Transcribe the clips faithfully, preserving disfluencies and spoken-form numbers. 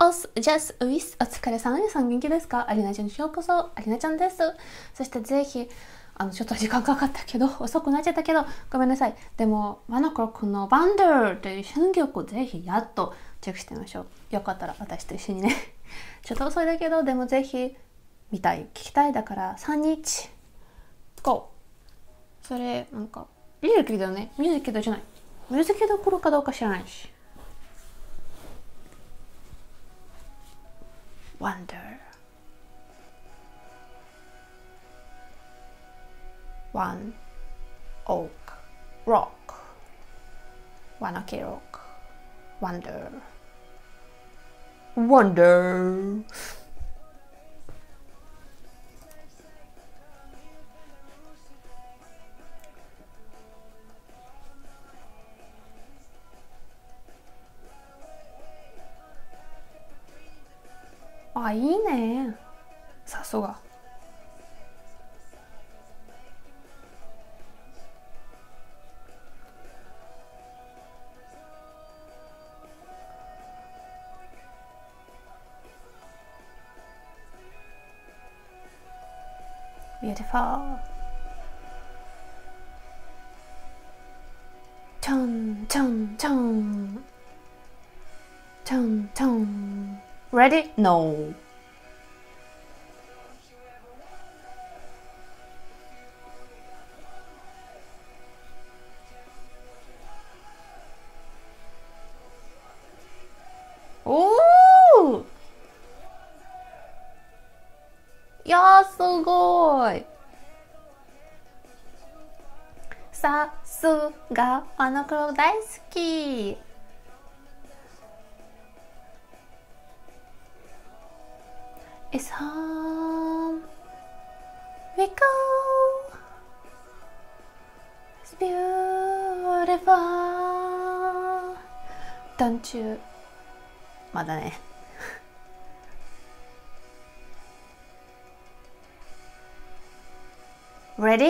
おす、ジャス、ウィス、お疲れ様です。元気ですか？アリナちゃんにようこそ。アリナちゃんです。そしてぜひ、あの、ちょっと時間かかったけど、遅くなっちゃったけど、ごめんなさい。でも、ワンオクロックのバンダーという新曲をぜひやっとチェックしてみましょう。よかったら私と一緒にね。ちょっと遅いだけど、でもぜひ見たい、聞きたいだからさんにち。ゴー。それ、なんか、ミュージックビデオね。ミュージックビデオじゃない。ミュージックビデオ来るかどうか知らないし。Wonder One Ok Rock One Ok Rock Wonder Wonder あ、いいね。さすが。Beautiful チャンチャンチャンチャンチャン Ready? No おーいやーすごい。さすがあの黒大好き。It's home we go. It's beautiful. Don't you? まだね。Ready?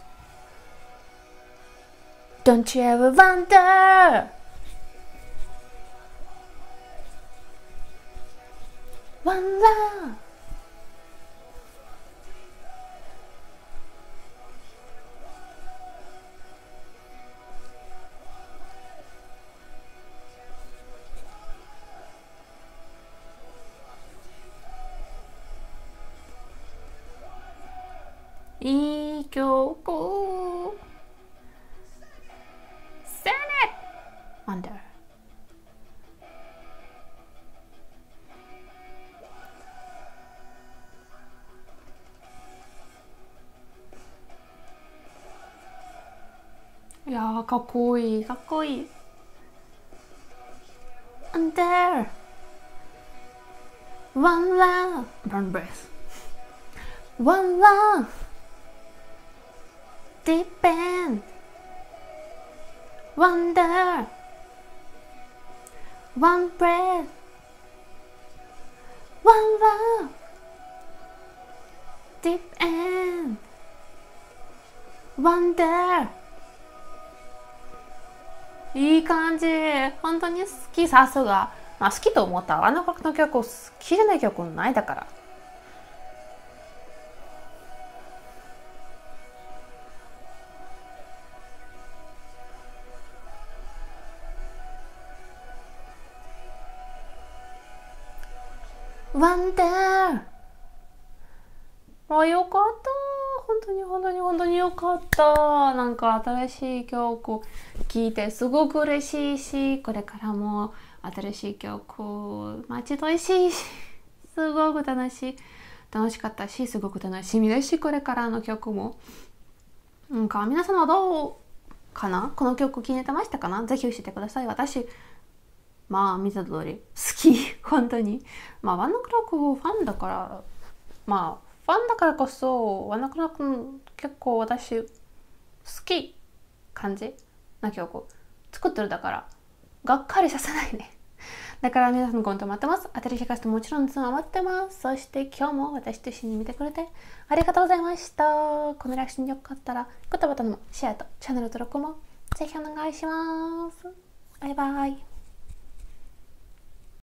Don't you ever wonder? One love.いい曲。Sing it. Wonder. いやーかっこいいかっこいい。And there. One love. One breath. One love. Deep end. Wonder. One breath. One love. Deep end. Wonder. いい感じ。本当に好き。さすが。まあ好きと思ったあの曲の曲を好きじゃない曲ないだから。Wonder あ、よかった本当に本当に本当によかった。なんか新しい曲聴いてすごく嬉しいし、これからも新しい曲待ち遠いし、すごく楽しい楽しかったし、すごく楽しみですし、これからの曲もなんか皆さんはどうかな。この曲気に入ってましたかな。ぜひ教えてください。私まあ見た通り好き本当に。まあワンオクロックファンだから、まあファンだからこそワンオクロック結構私好き感じな曲作ってるだから、がっかりさせないね。だから皆さんのコメント待ってます。新しいキャストもちろん待ってます。そして今日も私と一緒に見てくれてありがとうございました。このラクションよかったらグッドボタンもシェアとチャンネル登録もぜひお願いします。バイバイ。